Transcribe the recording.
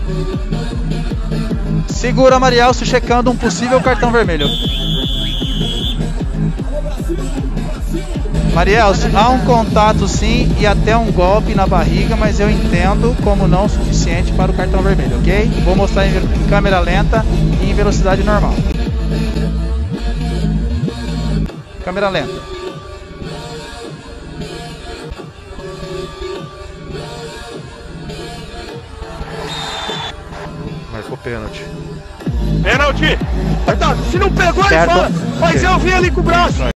Segura Marielso checando um possível cartão vermelho. Marielso, há um contato sim e até um golpe na barriga, mas eu entendo como não o suficiente para o cartão vermelho, ok? Vou mostrar em câmera lenta e em velocidade normal. Câmera lenta. Marcou pênalti. Pênalti! Se não pegou, ele fala, mas eu vi ali com o braço.